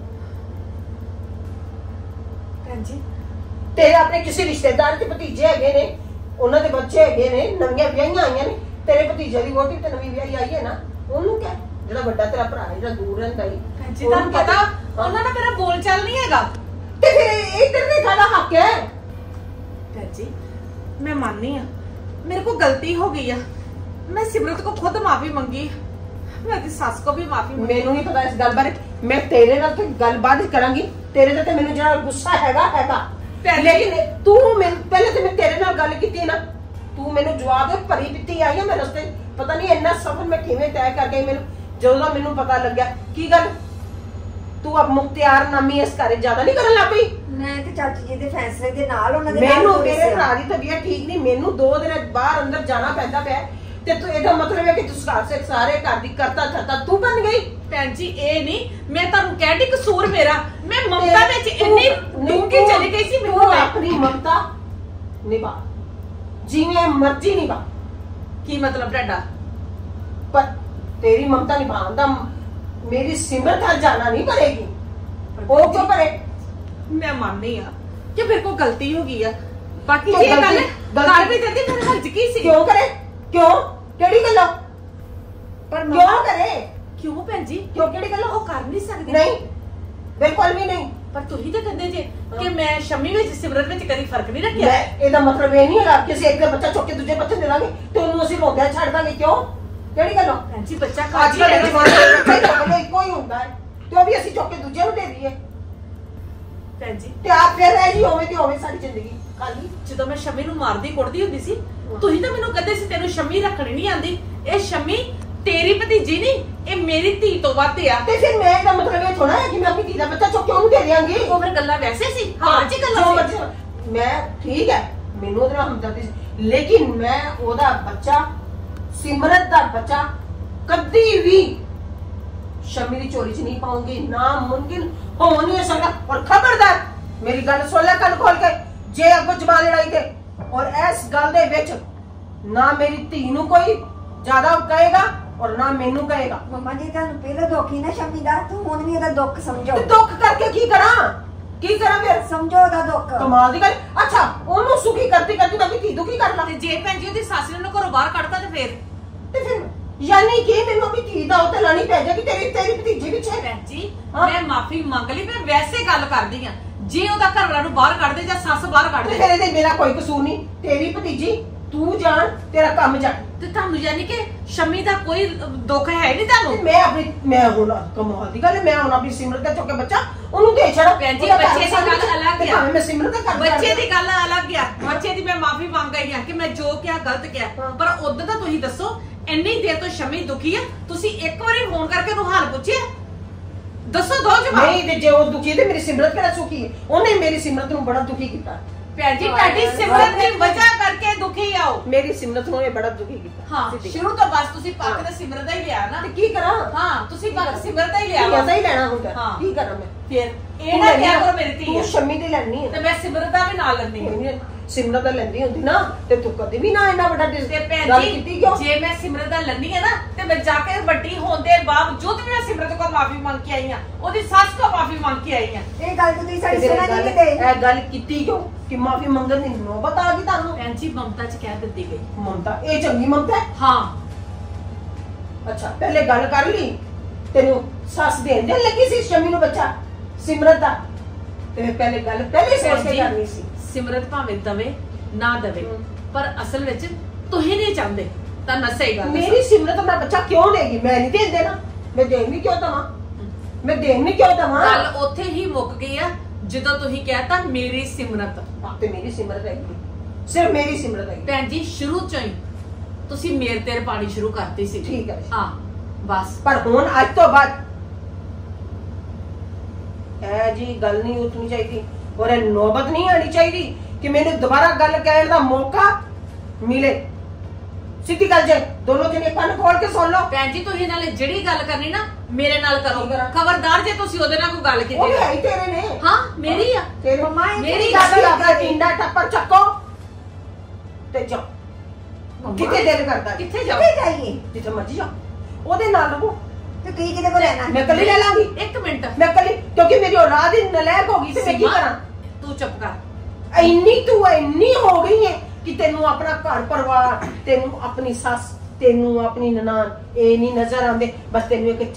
ਭੈਣ ਜੀ ਤੇਰੇ ਆਪਣੇ ਕਿਸੇ ਰਿਸ਼ਤੇਦਾਰ ਦੇ ਭਤੀਜੇ ਹੈਗੇ ਨੇ, ਉਹਨਾਂ ਦੇ ਬੱਚੇ ਹੈਗੇ ਨੇ, ਨਵੀਆਂ ਵਿਆਹੀਆਂ ਆਈਆਂ ਨੇ। ਤੇਰੇ ਭਤੀਜੇ ਦੀ ਵੋਟੀ ਤੇ ਨਵੀਂ ਵਿਆਹੀ ਆਈ ਹੈ ਨਾ, ਉਹਨੂੰ ਕਹਿ। ਜਿਹੜਾ ਵੱਡਾ ਤੇਰਾ ਭਰਾ ਹੈ, ਜਿਹੜਾ ਦੂਰ ਰਹਿੰਦਾ ਹੈ, ਭੈਣ ਜੀ ਤੁਹਾਨੂੰ ਪਤਾ ਉਹਨਾਂ ਦਾ ਮੇਰਾ ਬੋਲ ਚਾਲ ਨਹੀਂ ਹੈਗਾ। ਤੇ ਫਿਰ ਇਹ ਤੇਰੇ ਕਾਹਦਾ ਹੱਕ ਹੈ? ਭੈਣ ਜੀ ਮੈਂ ਮੰਨਨੀ ਆ ਮੇਰੇ ਕੋਲ ਗਲਤੀ ਹੋ ਗਈ ਆ। ਮੈਂ ਸਿਮਰਤ ਕੋ ਖੁਦ ਮਾਫੀ ਮੰਗੀ, ਮੈਂ ਆਪਣੀ ਸੱਸ ਕੋ ਵੀ ਮਾਫੀ ਮੰਗੀ। ਮੈਨੂੰ ਨਹੀਂ ਪਤਾ ਇਸ ਗੱਲ ਬਾਰੇ। ਮੈਂ ਤੇਰੇ ਨਾਲ ਤੇ ਗੱਲਬਾਤ ਕਰਾਂਗੀ। ਤੇਰੇ ਤੇ ਮੈਨੂੰ ਜਿਹੜਾ ਗੁੱਸਾ ਹੈਗਾ ਭੈਣ ਜੀ। ਲੇਕਿਨ ਤੂੰ ਪਹਿਲੇ ਤੇ ਮੈਂ ਤੇਰੇ ਨਾਲ ਗੱਲ ਕੀਤੀ ਨਾ, ਤੂੰ ਮੈਨੂੰ ਜਵਾਬ ਦੇ ਭਰੀ ਪਿੱਤੀ ਆਈ ਹੈ। ਮੈਂ ਰਸਤੇ ਪਤਾ ਨਹੀਂ ਇੰਨਾ ਸਫ਼ਰ ਮੈਂ ਕਿਵੇਂ ਤੈਅ ਕਰ ਗਈ। ਜਦੋਂ ਦਾ ਮੈਨੂੰ ਪਤਾ ਲੱਗਿਆ ਕੀ ਗੱਲ ਤੂੰ ਅਬ ਮੁਖਤਿਆਰ ਨਾਮੀ ਇਸ ਘਰੇ ਜ਼ਿਆਦਾ ਨਹੀਂ ਕਰਨ ਲੱਗ ਪਈ? ਮੈਂ ਤੇ ਚਾਚੀ ਜੀ ਦੇ ਫੈਸਲੇ ਦੇ ਨਾਲ ਉਹਨਾਂ ਦੇ ਮੈਨੂੰ ਨਾਲ ਮੇਰੇ ਭਰਾ ਦੀ ਤਬੀਅਤ ਠੀਕ ਨਹੀਂ, ਮੈਨੂੰ 2 ਦਿਨ ਬਾਹਰ ਅੰਦਰ ਜਾਣਾ ਪੈਂਦਾ ਪਿਆ ਤੇ ਤੂੰ ਇਹਦਾ ਮਤਲਬ ਹੈ ਕਿ ਤੂੰ ਸਾਰੇ ਘਰ ਦੀ ਕਰਤਾ ਧਰਤਾ ਤੂੰ ਬਣ ਗਈ? ਭੈਣ ਜੀ ਇਹ ਨਹੀਂ, ਮੈਂ ਤੁਹਾਨੂੰ ਕਹਿ ਕਸੂਰ ਮੇਰਾ। ਮੈਂ ਮਮਤਾ ਵਿੱਚ ਇੰਨੀ ਡੂੰਘੀ ਤੂੰ- ਚਲੀ ਗਈ ਸੀ। ਤੂੰ ਮੈਨੂੰ ਆਪਣੀ ਮਮਤਾ ਨਿਭਾ, ਜਿਵੇਂ ਮਰਜ਼ੀ ਨਿਭਾ। ਕੀ ਮਤਲਬ ਤੁਹਾਡਾ? ਪਰ ਤੇਰੀ ਮਮਤਾ ਨਿਭਾਉਣ ਦਾ ਮੇਰੀ ਸਿਮਰਤ ਹਰ ਜਾਣਾ ਨਹੀਂ ਕਰੇਗੀ। ਉਹ ਕਿਉਂ ਕਰੇ? ਮੈਂ ਮੰਨਦੀ ਆ ਕਿ ਮੇਰੇ ਕੋਲ ਗਲਤੀ ਹੋ ਗਈ ਆ। ਬਾਕੀ ਕਿਉਂ ਇਹ ਗੱਲ ਗਲਤੀ- ਕਰ ਵੀ ਦਿੰਦੀ ਮੇਰੇ ਹੱਥ 'ਚ ਕੀ ਸੀ? ਕਿਉਂ ਕਰੇ? ਕਿਉਂ? ਕਿਹੜੀ ਗੱਲੋਂ? ਪਰ ਕਿਉਂ ਕਰੇ? ਕਿਉਂ ਭੈਣ ਜੀ? ਕਿਉਂ? ਕਿਹੜੀ ਗੱਲੋਂ? ਉਹ ਕਰ ਨਹੀਂ ਸਕਦੀ। ਨਹੀਂ, ਬਿਲਕੁਲ ਵੀ ਨਹੀਂ। ਪਰ ਤੁਸੀਂ ਤਾਂ ਕਹਿੰਦੇ ਜੇ ਕਿ ਮੈਂ ਸ਼ੰਮੀ ਵਿੱਚ ਸਿਮਰਤ ਵਿੱਚ ਕਦੀ ਫਰਕ ਨਹੀਂ ਰੱਖਿਆ। ਮੈਂ ਇਹਦਾ ਮਤਲਬ ਇਹ ਨਹੀਂ ਹੈਗਾ ਕਿ ਅਸੀਂ ਇੱਕ ਬੱਚਾ ਚੁੱਕ ਕੇ ਦੂਜੇ ਬੱਚੇ ਦੇ ਦਾਂਗੇ ਤੇ ਉਹਨੂੰ ਅਸੀਂ ਰੋਂਦਿਆਂ ਛੱਡ ਦਾਂਗੇ। ਕਿਉਂ? ਕਿਹੜੀ ਗੱਲੋਂ? ਭੈਣ ਜੀ ਬੱਚਾ ਅੱਜ ਕਾਜੀ ਕੱਲ੍ਹ ਹੈ। ਜਮਾਨੇ ਵਿੱਚ ਬੱਚਾ ਹੀ ਚੁੱਕ ਕੇ ਇੱਕੋ ਹੀ ਹੁੰਦਾ ਹੈ ਤੇ ਉਹ ਵੀ ਅਸੀਂ ਚੁੱਕ ਕੇ ਦੂਜੇ ਨੂੰ ਦੇ ਦਈਏ ਭੈਣ ਜੀ ਤੇ ਆਪ ਫਿਰ ਰਹਿ ਜੀ ਹੋਵੇ ਤੇ ਹੋਵੇ ਸਾਡੀ ਜ਼ਿੰਦਗੀ ਖਾਲੀ। ਜਦੋਂ ਮੈਂ ਸ਼ੰਮੀ ਨੂੰ ਮਾਰਦੀ ਕੁੱਟਦੀ ਹੁੰਦੀ ਸੀ ਤੁਸੀਂ ਤਾਂ ਮੈਨੂੰ ਕਹਿੰਦੇ ਸੀ ਤੈਨੂੰ ਸ਼ੰਮੀ ਰੱਖਣੀ ਨਹੀਂ ਆਂਦੀ। ਇਹ ਸ਼ੰਮੀ ਤੇਰੀ ਭਤੀਜੀ ਨਹੀਂ, ਇਹ ਮੇਰੀ ਧੀ ਤੋਂ ਵੱਧ ਆ। ਤੇ ਫਿਰ ਮੈਂ ਇਹਦਾ ਮਤਲਬ ਇਹ ਥੋੜਾ ਹੈ ਕਿ ਮੈਂ ਆਪਣੀ ਧੀ ਦਾ ਬੱਚਾ ਚੁੱਕ ਕੇ ਉਹਨੂੰ ਦੇ ਦਿਆਂਗੀ। ਉਹ ਫਿਰ ਗੱਲਾਂ ਵੈਸੇ ਸੀ। ਹਾਂ ਜੀ ਜੋ ਗੱਲਾਂ ਸੀ। ਮਰਜ਼ੀ- ਮੈਂ ਠੀਕ ਹੈ, ਮੈਨੂੰ ਉਹਦੇ ਨਾਲ ਹਮਦਰਦੀ ਸੀ, ਲੇਕਿਨ ਮੈਂ ਉਹਦਾ ਬੱਚਾ, ਸਿਮਰਤ ਦਾ ਬੱਚਾ ਕਦੀ ਵੀ ਸ਼ਮੀ ਦੀ ਚੋਰੀ 'ਚ ਨਹੀਂ ਪਾਉਂਗੀ। ਨਾ ਮੁਮਕਿਨ ਹੋ ਨਹੀਂ ਸਕਦਾ। ਔਰ ਖਬਰਦਾਰ ਮੇਰੀ ਗੱਲ ਸੁਣ ਲੈ ਕੰਨ ਖੋਲ ਕੇ, ਜੇ ਅੱਗੋਂ ਜ਼ਬਾਨ ਲੜਾਈ ਤੇ ਔਰ ਇਸ ਗੱਲ ਦੇ ਵਿੱਚ ਨਾ ਮੇਰੀ ਧੀ ਨੂੰ ਕੋਈ ਜ਼ਿਆਦਾ ਕਹੇਗਾ ਔਰ ਨਾ ਮੈਨੂੰ ਕਹੇਗਾ। ਮੰਮਾ ਜੀ ਤੁਹਾਨੂੰ ਪਹਿਲਾਂ ਦੁੱਖ ਹੀ ਨਾ ਸ਼ਮੀ ਦਾ, ਤੂੰ ਹੁਣ ਵੀ ਉਹਦਾ ਦੁੱਖ ਸਮਝੋ। ਤੇ ਦੁੱਖ ਕਰਕੇ ਕੀ ਕਰਾਂ? ਕੀ ਕਰਾਂ ਫਿਰ? ਸਮਝੋ ਉਹਦਾ ਦੁੱਖ। ਕਮਾਲ ਦੀ ਗੱਲ। ਅੱਛਾ, ਉਹਨੂੰ ਸੁਖੀ ਕਰਦੀ ਕਰਦੀ ਮੈਂ ਵੀ ਧੀ ਦੁਖੀ ਕਰ ਲਾਂ। ਤੇ ਜੇ ਭੈਣ ਜੀ ਉਹਦੀ ਸੱਸ ਨੇ ਉਹਨੂੰ ਘਰੋਂ ਬਾਹਰ ਕੱਢਤਾ ਤੇ ਫਿਰ ਤੇ ਫਿਰ यानी कि ਮੈਨੂੰ ਵੀ ਧੀ ਦਾ ਉੱਤੇ ਲਾਣੀ ਪੈ ਜਾਏਗੀ ਤੇਰੀ ਭਤੀਜੀ ਪਿੱਛੇ। ਭੈਣ ਜੀ ਹਾਂ। ਮੈਂ ਮਾਫੀ ਮੰਗ ਲਈ, ਮੈਂ ਵੈਸੇ ਗੱਲ ਕਰਦੀ ਆ। ਜੇ ਉਹਦਾ ਘਰ ਵਾਲਾ ਨੂੰ ਬਾਹਰ ਕੱਢ ਦੇ ਜਾਂ ਸੱਸ ਬਾਹਰ ਕੱਢ ਦੇ, ਤੇਰੇ ਇਹਦੇ ਮੇਰਾ ਕੋਈ ਕਸੂਰ ਨਹੀਂ। ਤੇਰੀ ਭਤੀਜੀ ਤੂੰ ਜਾਣ, ਤੇਰਾ ਕੰਮ ਜਾਣ। ਤੇ ਤੁਹਾਨੂੰ ਯਾਨੀ ਕਿ ਸ਼ਮੀ ਦਾ ਕੋਈ ਦੁੱਖ ਹੈ ਨਹੀਂ ਤੁਹਾਨੂੰ? ਮੈਂ ਹੁਣ ਕਮਾਲ ਦੀ ਗੱਲ ਹੈ, ਮੈਂ ਹੁਣ ਆਪਣੀ ਸਿਮਰਤ ਦਾ ਚੁੱਕ ਕੇ ਬੱਚਾ ਉਹਨੂੰ ਦੇ ਛੜਾ। ਭੈਣ ਜੀ ਬੱਚੇ ਦੀ ਗੱਲ ਅਲੱਗ ਆ, ਮੈਂ ਸਿਮਰਤ ਦਾ ਕਰ ਬੱਚੇ ਦੀ ਗੱਲ ਅਲੱਗ ਆ। ਬੱਚੇ ਦੀ ਮੈਂ ਮਾਫੀ ਮੰਗ ਆਈ ਆ ਕਿ ਮੈਂ ਜੋ ਕਿਹਾ ਗਲਤ ਕਿਹਾ, ਪਰ ਉਦੋਂ ਤਾਂ ਤੁਸੀਂ ਦੱਸੋ ਇੰਨੀ ਦੇਰ ਤੋਂ ਸ਼ਮੀ ਦੁਖੀ ਆ, ਤੁਸੀਂ ਇੱਕ ਵਾਰੀ ਫੋਨ ਕਰਕੇ ਉਹਨੂੰ ਹਾਲ ਪੁੱਛਿਆ? ਦੱਸੋ ਦੋ ਜਵਾਬ। ਨਹੀਂ ਤੇ ਜੇ ਉਹ ਦੁਖੀ ਤੇ ਮੇਰੀ ਸਿਮਰਤ ਕਿਹੜਾ ਸੁਖੀ ਹੈ? ਉਹਨੇ ਮੇਰੀ ਸਿਮਰਤ ਨੂੰ ਬੜਾ ਦੁਖੀ ਕੀਤਾ। ਭੈਣ ਜੀ ਤੁਹਾਡੀ ਸਿਮਰਤ ਦੀ ਵਜ੍ਹਾ ਕਰਕੇ ਦੁਖੀ ਆਓ। ਮੇਰੀ ਸਿਮਰਤ ਨੂੰ ਇਹ ਬੜਾ ਦੁਖੀ ਕੀਤਾ। ਹਾਂ ਸ਼ੁਰੂ ਤੋਂ ਬਸ ਤੁਸੀਂ ਪੱਕ ਤੇ ਸਿਮਰਤ ਦਾ ਹੀ ਲਿਆ ਨਾ। ਤੇ ਕੀ ਕਰਾਂ? ਹਾਂ ਤੁਸੀਂ ਪੱਕ ਸਿਮਰਤ ਦਾ ਹੀ ਲਿਆ ਵਾ। ਐਸਾ ਹੀ ਲੈਣਾ ਹੁੰਦਾ। ਹਾਂ। ਕੀ ਕਰਾਂ ਮੈਂ? ਫਿਰ ਇਹ ਨਾ ਕਿਹਾ ਕਰੋ ਮੇਰੀ ਧੀ ਤੂੰ ਆ ਸ਼ਮੀ ਦੀ ਲੈਣੀ ਤੇ ਹੈ ਮੈਂ ਸਿਮਰਤ ਦਾ ਵੀ ਨਾਲ ਲੈਂਦੀ ਹਾਂ। ਸਿਮਰਤ ਦਾ ਲੈਂਦੀ ਹੁੰਦੀ ਨਾ ਤੇ ਤੂੰ ਕਦੇ ਵੀ ਨਾ ਇੰਨਾ ਵੱਡਾ ਤੇ ਭੈਣ ਗੱਲ ਜੀ ਕੀਤੀ ਕਿਉਂ? ਜੇ ਮੈਂ ਸਿਮਰਤ ਦਾ ਲੈਂਦੀ ਹੈ ਨਾ ਤੇ ਮੈਂ ਜਾ ਕੇ ਵੱਡੀ ਹੋਣ ਦੇ ਬਾਵਜੂਦ ਵੀ ਮੈਂ ਸਿਮਰਤ ਕੋਲ ਮਾਫੀ ਮੰਗ ਕੇ ਆਈ ਹਾਂ, ਉਹਦੀ ਸੱਸ ਕੋਲ ਮਾਫੀ ਮੰਗ ਕੇ ਆਈ ਹਾਂ। ਇਹ ਗੱਲ ਤੁਸੀਂ ਸਾਡੀ ਤੇ ਸੁਣਾ ਨਹੀਂ ਕਿਤੇ। ਇਹ ਗੱਲ ਕੀਤੀ ਕਿਉਂ ਕਿ ਮਾਫੀ ਮੰਗਣ ਦੀ ਨੌਬਤ ਆ ਗਈ ਤੁਹਾਨੂੰ? ਭੈਣ ਜੀ ਮਮਤਾ ਚ ਕਹਿ ਦਿੱਤੀ ਗਈ। ਮਮਤਾ ਇਹ ਚੰਗੀ ਮਮਤਾ ਹੈ? ਹਾਂ ਅੱਛਾ ਪਹਿਲੇ ਗੱਲ ਕਰ ਲਈ, ਤੈਨੂੰ ਸੱਸ ਦੇਣ ਦੇ ਲੱਗੀ ਸੀ ਸ਼ਮੀ ਨੂੰ ਬੱਚਾ ਸਿਮਰਤ ਦਾ, ਤੇ ਪਹਿਲੇ ਗੱਲ ਪਹਿਲੇ ਸੋਚ ਕੇ ਕਰਨੀ ਸੀ। ਸਿਮਰਤ ਭਾਵੇਂ ਦਵੇ ਨਾ ਦਵੇ, ਹਮ। ਪਰ ਅਸਲ ਵਿੱਚ ਤੁਸੀਂ ਨਹੀਂ ਚਾਹੁੰਦੇ। ਤਾਂ ਮੈਂ ਸਹੀ ਗੱਲ ਮੇਰੀ ਸਿਮਰਤ ਆਪਣਾ ਬੱਚਾ ਕਿਉਂ ਲੇਗੀ? ਮੈਂ ਨਹੀਂ ਦੇਣ ਦੇਣਾ। ਮੈਂ ਦੇਣ ਵੀ ਕਿਉਂ ਦਵਾਂ? ਮੈਂ ਦੇਣ ਵੀ ਕਿਉਂ ਦਵਾਂ? ਗੱਲ ਉੱਥੇ ਹੀ ਮੁੱਕ ਗਈ ਆ ਜਦੋਂ ਤੁਸੀਂ ਕਹਿਤਾ ਮੇਰੀ ਸਿਮਰਤ। ਤੇ ਮੇਰੀ ਸਿਮਰਤ ਹੈਗੀ, ਸਿਰਫ ਮੇਰੀ ਸਿਮਰਤ ਹੈਗੀ। ਭੈਣ ਜੀ ਸ਼ੁਰੂ ਚੋਂ ਹੀ ਤੁਸੀਂ ਮੇਰੇ ਤੇ ਪਾਣੀ ਸ਼ੁਰੂ ਕਰਤੀ ਸੀ। ਠੀਕ ਹੈ। ਹਾਂ ਬਸ ਪਰ ਹੁਣ ਅੱਜ ਤੋਂ ਬਾਅਦ ਇਹ ਜੀ ਗੱਲ ਨਹੀਂ ਉੱਠਣੀ ਚਾਹੀਦੀ ਔਰ ਇਹ ਨੌਬਤ ਨਹੀਂ ਆਣੀ ਚਾਹੀਦੀ ਕਿ ਮੈਨੂੰ ਦੁਬਾਰਾ ਗੱਲ ਕਹਿਣ ਦਾ ਮੌਕਾ ਮਿਲੇ। ਸਿੱਧੀ ਗੱਲ ਜੇ ਦੋਨੋਂ ਜਣੇ ਕੰਨ ਖੋਲ ਕੇ ਸੁਣ ਲਓ। ਭੈਣ ਜੀ ਤੁਸੀਂ ਨਾਲੇ ਜਿਹੜੀ ਗੱਲ ਕਰਨੀ ਨਾ ਮੇਰੇ ਨਾਲ ਕਰੋ। ਕੀ ਕਰਾਂ? ਖਬਰਦਾਰ ਜੇ ਤੁਸੀਂ ਉਹਦੇ ਨਾਲ ਕੋਈ ਗੱਲ ਕੀਤੀ ਉਹ ਵੀ ਨਾ। ਹੈ ਹੀ ਤੇਰੇ ਨੇ। ਹਾਂ ਮੇਰੀ ਆ। ਤੇਰੇ ਮੰਮਾ ਇਹ ਮੇਰੀ ਗੱਲ ਆਪਣਾ ਟਿੰਡਾ ਟੱਪਰ ਚੱਕੋ ਤੇ ਜਾਓ। ਕਿੱਥੇ ਦਿਲ ਕਰਦਾ? ਕਿੱਥੇ ਜਾਓ? ਕਿੱਥੇ ਜਾਈਏ? ਜਿੱਥੇ ਮਰਜੀ ਜਾਓ, ਉਹਦੇ ਨਾਲ ਰਹੋ। ਤੇ ਕੀ ਕਿਤੇ ਕੋ ਰਹਿਣਾ? ਮੈਂ ਕੱਲੀ ਲੈ ਲਾਂਗੀ। ਇੱਕ ਮਿੰਟ ਮੈਂ ਕੱਲੀ, ਕਿਉਂਕਿ ਮੇਰੀ ਔਲਾਦ ਹੀ ਨਲਾਇਕ ਹੋ ਗਈ ਤੇ ਮੈਂ ਕੀ ਸੀਮਾ, ਕਰਾਂ? ਤੂੰ ਚੁੱਪ ਕਰ। ਇੰਨੀ ਹੋ ਗਈ ਹੈ ਕਿ ਤੈਨੂੰ ਆਪਣਾ ਘਰ ਪਰਿਵਾਰ, ਤੈਨੂੰ ਆਪਣੀ ਸੱਸ, ਤੈਨੂੰ ਆਪਣੀ ਨਨਾਣ ਇਹ ਨਹੀਂ ਨਜ਼ਰ ਆਉਂਦੇ। ਬਸ ਤੈਨੂੰ ਇੱਕ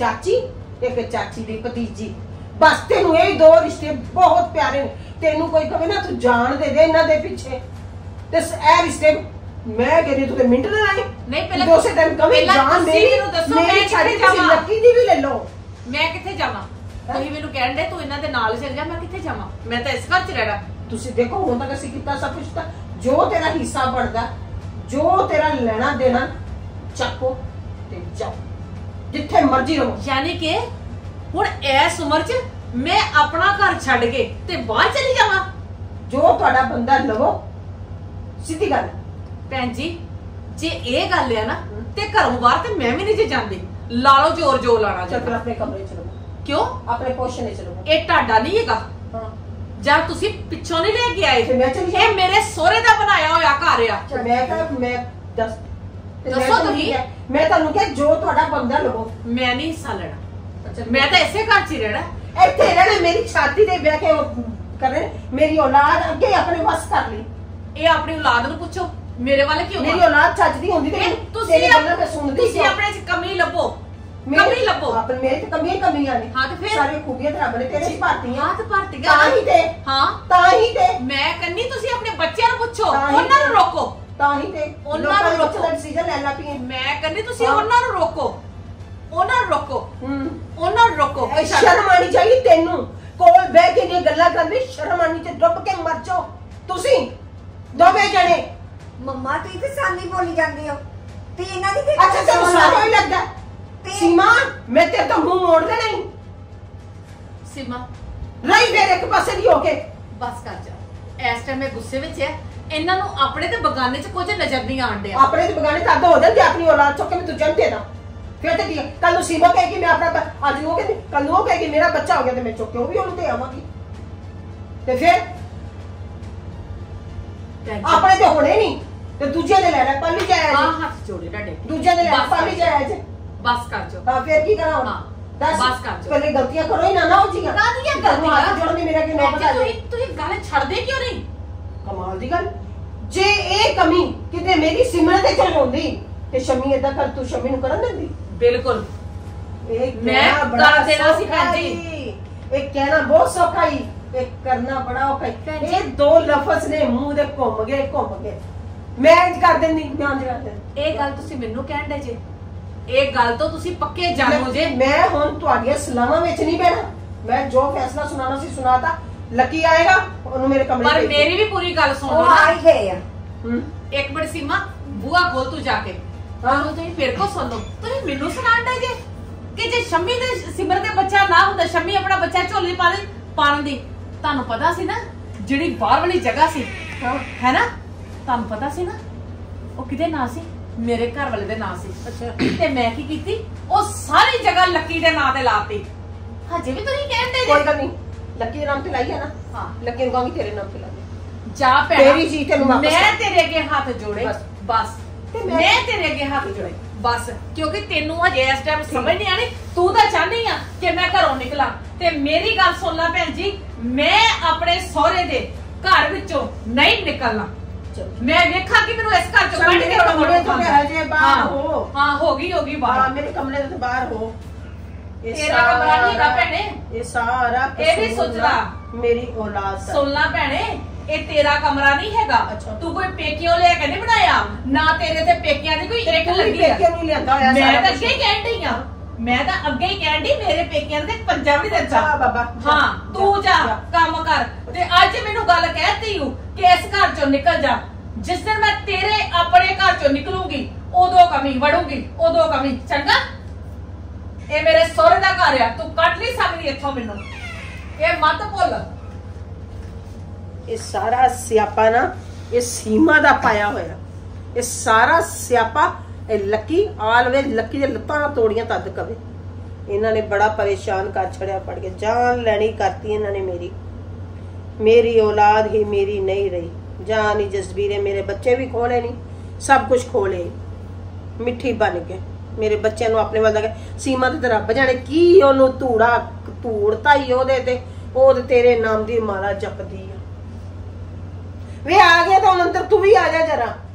ਚਾਚੀ ਦੀ ਭਤੀਜੀ, ਬਸ ਤੈਨੂੰ ਇਹ ਦੋ ਰਿਸ਼ਤੇ ਬਹੁਤ ਪਿਆਰੇ ਨੇ। ਤੈਨੂੰ ਕੋਈ ਕਹੇ ਨਾ ਤੂੰ ਜਾਣ ਦੇ ਦੇ ਇਹਨਾਂ ਦੇ ਪਿੱਛੇ, ਤੇ ਇਹ ਰਿਸ਼ਤੇ ਮੈਂ ਕਹਿੰਦੀ ਤੂੰ ਤੇ ਮਿੰਟ ਨਾ ਲਾਏ। ਨਹੀਂ ਪਹਿਲਾਂ ਦੋਸੇ ਦਿਨ ਕਵੀ ਪਹਿਲਾਂ ਜਾਣ ਦੇ। ਤੁਸੀਂ ਮੈਨੂੰ ਦੱਸੋ ਮੈਂ ਕਿੱਥੇ ਜਾਵਾਂ? ਲੱਕੀ ਦੀ ਵੀ ਲੈ ਲਓ। ਮੈਂ ਕਿੱਥੇ ਜਾਵਾਂ? ਤੁਸੀਂ ਮੈਨੂੰ ਕਹਿਣ ਦੇ ਤੂੰ ਇਹਨਾਂ ਦੇ ਨਾਲ ਚੱਲ ਜਾ, ਮੈਂ ਕਿੱਥੇ ਜਾਵਾਂ? ਮੈਂ ਤਾਂ ਇਸ ਘਰ 'ਚ ਰਹਿਣਾ। ਤੁਸੀਂ ਦੇਖੋ ਹੁਣ ਤੱਕ ਅਸੀਂ ਕੀਤਾ ਸਭ ਕੁਝ, ਤਾਂ ਜੋ ਤੇਰਾ ਹਿੱਸਾ ਬਣਦਾ, ਜੋ ਤੇਰਾ ਲੈਣਾ ਦੇਣਾ, ਚੱਕੋ ਤੇ ਜਾਓ ਜਿੱਥੇ ਮਰਜ਼ੀ ਰਹੋ। ਯਾਨੀ ਕਿ ਹੁਣ ਇਸ ਉਮਰ 'ਚ ਮੈਂ ਆਪਣਾ ਘਰ ਛੱਡ ਕੇ ਤੇ ਬਾਹਰ ਚਲੀ ਜਾਵਾਂ? ਜੋ ਤੁਹਾਡਾ ਬੰਦਾ ਲਵੋ, ਸਿੱਧੀ ਗੱਲ। ਭੈਣ ਜੀ ਜੇ ਇਹ ਗੱਲ ਆ ਨਾ ਤੇ ਘਰੋਂ ਬਾਹਰ ਤੇ ਮੈਂ ਵੀ ਨਹੀਂ ਜੇ ਜਾਂਦੀ। ਲਾ ਲਓ ਜ਼ੋਰ ਜੋ ਲਾਣਾ ਚੱਲ ਫਿਰ ਜੀ। ਆਪਣੇ ਕਮਰੇ ਚ ਰਹੋ, ਕਿਉਂ? ਆਪਣੇ ਪੋਸ਼ਨ ਚ ਰਹੋ। ਇਹ ਤੁਹਾਡਾ ਨਹੀਂ ਹੈਗਾ ਹਾਂ ਜਾਂ ਤੁਸੀਂ ਪਿੱਛੋਂ ਨਹੀਂ ਲੈ ਕੇ ਆਏ। ਤੇ ਮੈਂ ਚਲੀ ਇਹ ਮੇਰੇ ਸਹੁਰੇ ਦਾ ਬਣਾਇਆ ਹੋਇਆ ਘਰ ਆ। ਤੇ ਮੈਂ ਦੱਸ ਤੇ ਦੱਸੋ ਮੈਂ ਤੁਹਾਨੂੰ ਤੁਸੀਂ। ਕਿਹਾ, ਮੈਂ ਤੁਹਾਨੂੰ ਕਿਹਾ ਜੋ ਤੁਹਾਡਾ ਬੰਦਾ ਲਵੋ। ਮੈਂ ਨਹੀਂ ਹਿੱਸਾ ਲੈਣਾ। ਅੱਛਾ ਮੈਂ ਤਾਂ ਇਸੇ ਘਰ 'ਚ ਹੀ ਰਹਿਣਾ। ਇੱਥੇ ਰਹਿਣਾ, ਮੇਰੀ ਛਾਤੀ ਤੇ ਬਹਿ ਕੇ ਕਰੇ। ਮੇਰੀ ਔਲਾਦ ਅੱਗੇ ਆਪਣੇ ਵਸ ਕਰ ਲਈ। ਇਹ ਆਪਣੀ ਔਲਾਦ ਨੂੰ ਪੁੱਛੋ, ਮੇਰੇ ਵੱਲ ਕਿਉਂ ਮੇਰੀ ਆ? ਔਲਾਦ ਚੱਜਦੀ ਹੁੰਦੀ ਤੇ ਇਹ ਤੁਸੀਂ ਤੇਰੀ ਗੱਲਾਂ ਮੈਂ ਸੁਣਦੀ ਤੁਸੀਂ ਸੀ। ਆਪਣੇ 'ਚ ਕਮੀ ਲੱਭੋ, ਕਮੀ ਲੱਭੋ। ਆਪਣੇ ਮੇਰੇ ਤੇ ਕਮੀਆਂ ਨੇ। ਹਾਂ ਤੇ ਫਿਰ? ਸਾਰੀਆਂ ਖੂਬੀਆਂ ਤੇ ਰੱਬ ਨੇ ਤੇਰੇ 'ਚ ਭਰਤੀਆਂ। ਹਾਂ ਤੇ ਭਰਤੀਆਂ ਤਾਂ ਹੀ ਤੇ ਹਾਂ ਤਾਂ ਹੀ ਤੇ ਮੈਂ ਕਹਿੰਨੀ ਤੁਸੀਂ ਆਪਣੇ ਬੱਚਿਆਂ ਨੂੰ ਪੁੱਛੋ, ਤਾਂ ਹੀ ਉਹਨਾਂ ਨੂੰ ਤੇ। ਰੋਕੋ। ਤਾਂ ਹੀ ਤੇ ਉਹਨਾਂ ਲੋਕਾਂ ਨੂੰ ਦੇ ਰੋਕੋ। ਡਿਸੀਜਨ ਲੈ ਲਾ ਪਈ। ਮੈਂ ਕਹਿੰਨੀ ਤੁਸੀਂ ਹਾਂ। ਉਹਨਾਂ ਨੂੰ ਰੋਕੋ, ਉਹਨਾਂ ਨੂੰ ਰੋਕੋ, ਉਹਨਾਂ ਨੂੰ ਰੋਕੋ। ਇਹ ਸ਼ਰਮ ਆਣੀ ਚਾਹੀਦੀ ਤੈਨੂੰ। ਕੋਲ ਬਹਿ ਕੇ ਇਹ ਗੱਲਾਂ ਕਰਨੀ ਸ਼ਰਮ ਆਣੀ ਤੇ ਡੁੱਬ ਕੇ ਮਰ ਜਾਓ ਤੁਸੀਂ ਦੋਵੇਂ ਜਣੇ। ਮੰਮਾ ਤੁਸੀਂ ਤੇ ਸਾਨੀ ਬੋਲੀ ਜਾਂਦੇ ਹੋ ਤੇ ਇਹਨਾਂ ਦੀ ਕੀ ਅੱਛਾ ਤੈਨੂੰ ਸਾਰਾ ਹੀ ਲੱਗਦਾ। ਤੇ- ਸੀਮਾ ਮੈਂ ਤੇਰੇ ਤੋਂ ਮੂੰਹ ਮੋੜ ਦੇਣਾ ਹੀ। ਸੀਮਾ ਰਹੀ ਫੇਰ ਇੱਕ ਪਾਸੇ ਦੀ ਹੋ ਕੇ। ਬਸ ਕਰ ਜਾ। ਇਸ ਟਾਈਮ ਮੈਂ ਗੁੱਸੇ ਵਿੱਚ ਆ। ਇਹਨਾਂ ਨੂੰ ਆਪਣੇ ਤੇ ਬਗਾਨੇ 'ਚ ਕੁਝ ਨਜ਼ਰ ਨਹੀਂ ਆਣ ਡਿਆ। ਆਪਣੇ ਤੇ ਬਗਾਨੇ ਤੱਦ ਹੋ ਜਾਂਦੇ, ਆਪਣੀ ਔਲਾਦ ਚੁੱਕ ਕੇ ਮੈਂ ਤੁਝੇ ਦੇ ਦਾਂ। ਫਿਰ ਤੇ ਕੀ ਕੱਲ ਨੂੰ ਸੀਮਾ ਕਹੇਗੀ ਮੈਂ ਆਪਣਾ ਅੱਜ ਉਹ ਕਹਿੰਦੀ, ਕੱਲ ਨੂੰ ਉਹ ਕਹੇਗੀ ਮੇਰਾ ਬੱਚਾ ਹੋ ਗਿਆ ਤੇ ਮੈਂ ਚੁੱਕ ਕੇ ਉਹ ਵੀ ਉਹਨੂੰ ਦੇ ਆਵਾਂਗੀ। ਤੇ ਫਿਰ ਆਪਣੇ ਤੇ ਹੋਣੇ ਨਹੀਂ ਤੇ ਦੂਜੇ ਦੇ ਲੈਣਾ ਪਾਲੀ ਜਾਇਆ ਹਾਂ ਜੀ। ਹੱਥ ਜੋੜੇ ਤੁਹਾਡੇ। ਦੂਜੇ ਦੇ ਲੈਣਾ ਬਸ ਪਾਲੀ ਕਰ ਜਾਇਆ ਜੀ। ਬਸ ਕਰ ਜੋ। ਹਾਂ ਫਿਰ ਕੀ ਕਰਾਂ ਹੁਣ? ਹਾਂ, ਦੱਸ ਬਸ ਕਰ ਜਾਓ। ਪਹਿਲੇ ਗਲਤੀਆਂ ਕਰੋ ਹੀ ਨਾ ਹੋ ਜੀਆਂ। ਕਾਹਦੀਆਂ ਤੁਹਾਨੂੰ ਹੱਥ ਗਲਤੀਆਂ? ਜੋੜਨ ਦੀ ਮੇਰਾ ਕਿ ਨੌਬਤ ਆ ਜਾਏ। ਤੁਸੀਂ ਗੱਲ ਛੱਡਦੇ ਕਿਉਂ ਨਹੀਂ? ਕਮਾਲ ਦੀ ਗੱਲ। ਜੇ ਇਹ ਕਮੀ ਕਿਤੇ ਮੇਰੀ ਸਿਮਰਤ ਤੇ ਚਲ ਹੁੰਦੀ ਤੇ ਸ਼ਮੀ ਏਦਾਂ ਕਰ ਤੂੰ ਸ਼ਮੀ ਨੂੰ ਕਰਨ ਦਿੰਦੀ? ਬਿਲਕੁਲ ਇਹ ਮੈਂ ਕਹਿਣਾ ਬੜਾ ਕਰ ਦੇਣਾ ਸੀ ਸੌਖਾ ਭੈਣ ਜੀ। ਈ। ਇਹ ਕਹਿਣਾ ਬਹੁਤ ਸੌਖਾ ਹੀ, ਇਹ ਕਰਨਾ ਬੜਾ ਔਖਾ ਈ। ਭੈਣ ਜੀ। ਇਹ ਦੋ ਲਫ਼ਜ਼ ਨੇ ਮੂੰਹ ਦੇ ਘੁੰਮ ਗਏ। ਮੈਂ ਇੰਜ ਕਰ ਦਿੰਦੀ, ਮੈਂ ਇੰਜ ਕਰ ਦਿੰਦੀ। ਇਹ ਗੱਲ ਤੁਸੀਂ ਮੈਨੂੰ ਕਹਿਣ ਦੇ ਜੇ, ਇਹ ਗੱਲ ਤੋਂ ਤੁਸੀਂ ਪੱਕੇ ਜਾਣੋ ਜੇ। ਮੈਂ ਹੁਣ ਤੁਹਾਡੀਆਂ ਸਲਾਹਾਂ ਵਿੱਚ ਨਹੀਂ ਪੈਣਾ। ਮੈਂ ਜੋ ਫੈਸਲਾ ਸੁਣਾਉਣਾ ਸੀ ਸੁਣਾਤਾ। ਲੱਕੀ ਆਏਗਾ, ਉਹਨੂੰ ਮੇਰੇ ਕਮਰੇ ਪਰ ਭੇਜ ਮੇਰੀ ਵੀ ਪੂਰੀ ਗੱਲ ਸੁਣ ਲਓ ਉਹ ਆ ਨਾ। ਹੀ ਗਏ ਆ। ਹੂੰ। ਇੱਕ ਮਿੰਟ ਸੀਮਾ, ਬੂਆ ਖੋਲ ਤੂੰ ਜਾ ਕੇ। ਤੁਹਾਨੂੰ ਤੁਸੀਂ ਫਿਰ ਕੋ ਸੁਣ ਲਓ। ਤੁਸੀਂ ਮੈਨੂੰ ਸੁਣਾਣ ਦੇ ਜੇ ਕਿ ਜੇ ਸ਼ੰਮੀ ਦੇ ਸਿਮਰ ਦੇ ਬੱਚਾ ਨਾ ਹੁੰਦਾ, ਸ਼ੰਮੀ ਆਪਣਾ ਬੱਚਾ ਝੋਲੀ ਪਾਣ ਦੀ। ਤੁਹਾਨੂੰ ਪਤਾ ਸੀ ਨਾ ਜਿਹੜੀ ਬਾਹਰ ਵਾਲੀ ਜਗ੍ਹਾ ਸੀ, ਹੈ ਨਾ, ਤੁਹਾਨੂੰ ਪਤਾ ਸੀ ਨਾ ਉਹ ਕਿਹਦੇ ਨਾਂ ਸੀ? ਮੇਰੇ ਘਰ ਵਾਲੇ ਦੇ ਨਾਂ ਸੀ। ਅੱਛਾ। ਤੇ ਮੈਂ ਕੀ ਕੀਤੀ, ਉਹ ਸਾਰੀ ਜਗ੍ਹਾ ਲੱਕੀ ਦੇ ਨਾਂ ਤੇ ਲਾਤੀ। ਹਜੇ ਵੀ ਤੁਸੀਂ ਕਹਿੰਦੇ ਕੋਈ ਜੇ ਗੱਲ ਨਹੀਂ, ਲੱਕੀ ਦੇ ਨਾਮ ਤੇ ਲਾਈ ਹੈ ਨਾ। ਹਾਂ। ਲੱਕੀ ਨੂੰ ਕਹਾਂਗੀ ਤੇਰੇ ਨਾਮ ਤੇ ਲਾ ਦੇ। ਜਾ ਭੈਣਾ, ਤੇਰੀ ਚੀਜ਼ ਤੈਨੂੰ ਵਾਪਸ ਮੈਂ ਕਰ। ਤੇਰੇ ਅੱਗੇ ਹੱਥ ਜੋੜੇ। ਬਸ। ਬਸ ਤੇ ਮੈਂ ਤੇਰੇ ਅੱਗੇ ਹੱਥ ਜੋੜੇ ਬਸ, ਕਿਉਂਕਿ ਤੈਨੂੰ ਹਜੇ ਇਸ ਟਾਈਮ ਸਮਝ ਨਹੀਂ ਆਣੀ। ਤੂੰ ਤਾਂ ਚਾਹਨੀ ਆ ਕਿ ਮੈਂ ਘਰੋਂ ਨਿਕਲਾਂ। ਤੇ ਮੇਰੀ ਗੱਲ ਸੁਣ ਲੈ ਭੈਣ ਜੀ, ਮੈਂ ਆਪਣੇ ਸਹੁਰੇ ਦੇ ਘਰ ਵਿੱਚੋਂ ਨਹੀਂ ਨਿਕਲਣਾ। ਮੈਂ ਵੇਖਾਂ ਕਿ ਮੈਨੂੰ ਇਸ ਘਰ ਚੋਂ ਕੱਢ ਕੇ ਕਮਰੇ ਤੋਂ ਹਜੇ ਬਾਹਰ ਹੋ। ਹਾਂ, ਹੋ ਗਈ ਹਾਂ, ਬਾਹਰ। ਮੇਰੇ ਕਮਰੇ ਤੋਂ ਬਾਹਰ ਹੋ। ਇਹ ਤੇਰਾ ਕਮਰਾ ਨਹੀਂ ਹੈਗਾ ਭੈਣੇ। ਇਹ ਸਾਰਾ ਇਹ ਵੀ ਕਸੂਰ ਸੋਚਦਾ। ਮੇਰੀ ਔਲਾਦ ਦਾ। ਸੁਣ ਲੈ ਭੈਣੇ, ਇਹ ਤੇਰਾ ਕਮਰਾ ਨਹੀਂ ਹੈਗਾ। ਅੱਛਾ। ਤੂੰ ਕੋਈ ਪੇਕਿਓ ਲੈ ਕੇ ਨਹੀਂ ਬਣਾਇਆ ਨਾ, ਤੇਰੇ ਤੇ ਪੇਕਿਆਂ ਦੀ ਕੋਈ ਇੱਕ ਲੱਗੀ ਆ। ਪੇਕਿਆਂ ਨੂੰ ਲਿਆਂਦਾ ਹੋਇਆ ਮੈਂ ਸਾਰਾ ਤਾਂ ਕੁਛ। ਅੱਗੇ ਹੀ ਕਹਿਣ ਡਈ ਆ, ਮੈਂ ਤਾਂ ਅੱਗੇ ਹੀ ਕਹਿਣ ਡਈ, ਮੇਰੇ ਪੇਕਿਆਂ ਦੇ ਪੰਜਾਬ ਨਹੀਂ ਦਿੱਤਾ। ਜਾ ਬਾਬਾ, ਜਾ, ਹਾਂ, ਤੂੰ ਜਾ ਕੰਮ ਕਰ। ਤੇ ਅੱਜ ਮੈਨੂੰ ਗੱਲ ਕਹਿਤੀ ਹੂੰ ਕਿ ਇਸ ਘਰ ਚੋਂ ਨਿਕਲ ਜਾ। ਜਿਸ ਦਿਨ ਮੈਂ ਤੇਰੇ ਆਪਣੇ ਘਰ ਚੋਂ ਨਿਕਲੂੰਗੀ ਉਦੋਂ ਕਮੀ ਵੜੂੰਗੀ, ਉਦੋਂ ਕਮੀ। ਚੰਗਾ, ਇਹ ਮੇਰੇ ਸਹੁਰੇ ਦਾ ਘਰ ਆ, ਤੂੰ ਕੱਢ ਨਹੀਂ ਸਕਦੀ ਇੱਥੋਂ ਮੈਨੂੰ। ਇਹ ਮਤ ਭੁੱਲ। ਇਹ ਸਾਰਾ ਸਿਆਪਾ ਨਾ ਇਹ ਸੀਮਾ ਦਾ ਪਾਇਆ ਹੋਇਆ। ਇਹ ਸਾਰਾ ਸਿਆਪਾ ਇਹ ਲੱਕੀ ਆਲਵੇ ਲੱਕੀ ਦੇ ਲੱਤਾਂ ਤੋੜੀਆਂ ਤਦ ਕਵੇ। ਇਹਨਾਂ ਨੇ ਬੜਾ ਪਰੇਸ਼ਾਨ ਕਰ ਛੜਿਆ, ਪੜ ਕੇ ਜਾਨ ਲੈਣੀ ਕਰਤੀ ਇਹਨਾਂ ਨੇ। ਮੇਰੀ ਔਲਾਦ ਹੀ ਮੇਰੀ ਨਹੀਂ ਰਹੀ। ਜਾਨ ਹੀ ਜਸਬੀਰੇ, ਮੇਰੇ ਬੱਚੇ ਵੀ ਖੋਲੇ ਨਹੀਂ, ਸਭ ਕੁਝ ਖੋਲੇ ਮਿੱਠੀ ਬਣ ਕੇ। ਮੇਰੇ ਬੱਚਿਆਂ ਨੂੰ ਆਪਣੇ ਵੱਲ ਦਾ ਸੀਮਾ ਤੇ ਰੱਬ ਜਾਣੇ ਕੀ ਉਹਨੂੰ ਧੂੜਤਾ ਹੀ ਉਹਦੇ ਤੇ। ਉਹ ਤੇ ਤੇਰੇ ਨਾਮ ਦੀ ਮਾਲਾ ਜਪਦੀ ਆ। ਵੇ ਆ ਗਿਆ ਤਾਂ ਹੁਣ ਅੰਦਰ ਤੂੰ ਵੀ ਆ ਜਾ ਜਰਾ।